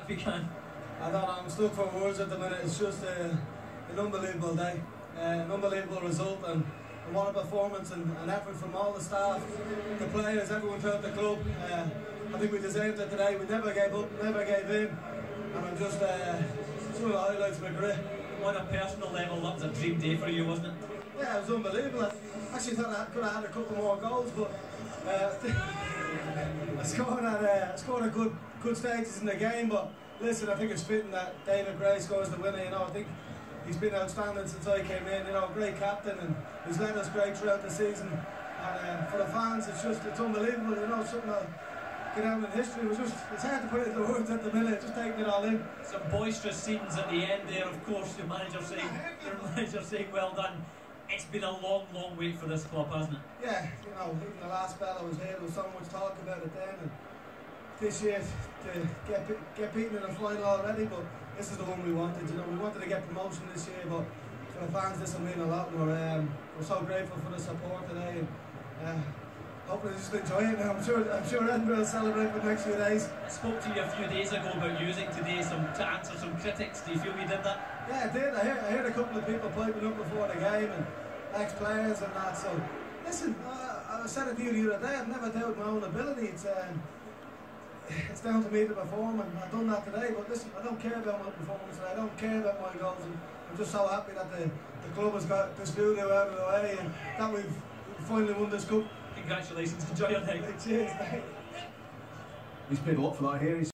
if you can. I don't know, I'm stuck for words at the minute. It's just an unbelievable day, an unbelievable result, and what a performance and effort from all the staff, the players, everyone throughout the club. I think we deserved it today. We never gave up, never gave in, and I'm just some of the highlights were great. On a personal level, that was a dream day for you, wasn't it? Yeah, it was unbelievable. I actually thought I could have had a couple more goals, but I scored at good stages in the game. But listen, I think it's fitting that David Gray scores the winner. You know, I think he's been outstanding since I came in. You know, great captain, and he's led us great throughout the season. And for the fans, it's unbelievable. You know, something that get out in history. It's hard to put it into words at the minute. Just taking it all in. Some boisterous scenes at the end there. Of course, the manager saying, "Well done." It's been a long wait for this club, hasn't it? Yeah, you know, even the last spell I was here, there was so much talk about it then, and this year to get beaten in the final already, but this is the one we wanted. You know, we wanted to get promotion this year, but for the fans, this will mean a lot. We're so grateful for the support today, and hopefully just enjoy it now. I'm sure Edinburgh will celebrate for the next few days. I spoke to you a few days ago about using today to answer some critics. Do you feel you did that? Yeah, I did. I heard a couple of people piping up before the game, and ex-players and that. So listen, I said it to you the other day. I've never doubted my own ability. It's down to me to perform, and I've done that today. But listen, I don't care about my performance, and I don't care about my goals. And I'm just so happy that the club has got this studio out of the way, and that we've finally won this cup. Congratulations, enjoy your night. Cheers, mate. These people up for that here.